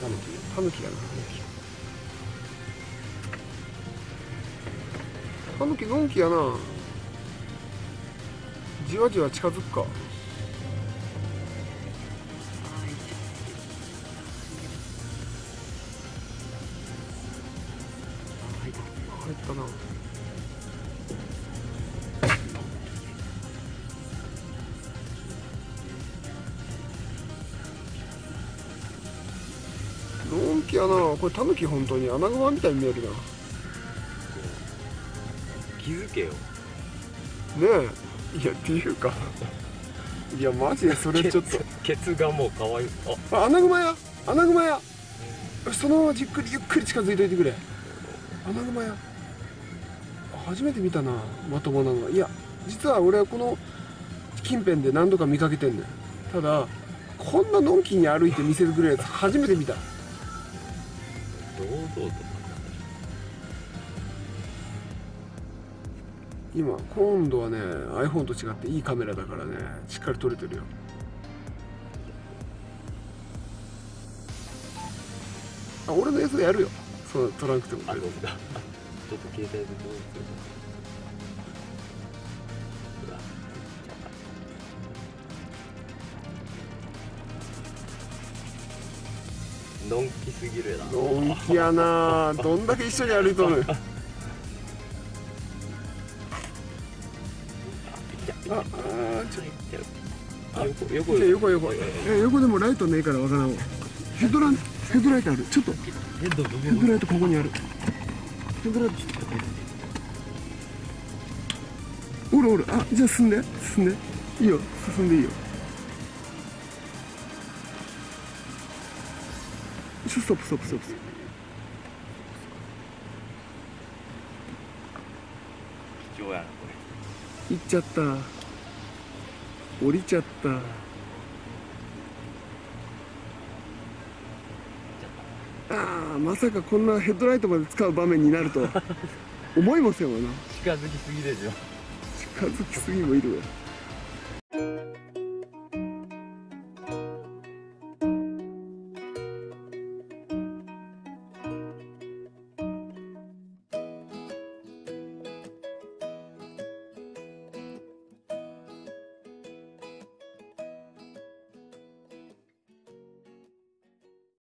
タヌキやな。タヌキのんきやな。じわじわ近づくか。入ったな。のんきやな。これタヌキ本当にアナグマみたいに見えるな。 気づけよ。 ねえ、いやっていうかいやマジでそれちょっとケツがもう可愛い。 あ、アナグマや、アナグマや。そのままじっくりゆっくり近づいといてくれ。アナグマや。初めて見たな、まともなのは。いや実は俺はこの近辺で何度か見かけてんねん。ただこんなのんきに歩いて見せてくれるやつ初めて見た。 堂々と。 今度はね iPhone と違っていいカメラだからね、しっかり撮れてるよ。あ、俺の映像やるよ、そう撮らなくても。 あ、どうだ。ちょっと携帯でどうする。のんきすぎるやな。 のんきやな。どんだけ一緒に歩いとる。ちょっと横でもライトねえからわからんわ。ヘッドライトある。ちょっとヘッドライトここにある。ヘッドライトおるおる。あ、じゃあ進んでいいよ、進んでいいよ。ストップ。 貴重やなこ行っちゃった。降りちゃった。ああ、まさかこんなヘッドライトまで使う場面になるとは思いもせんわな。 れ。近づきすぎでしょ。 近づきすぎもいるわ。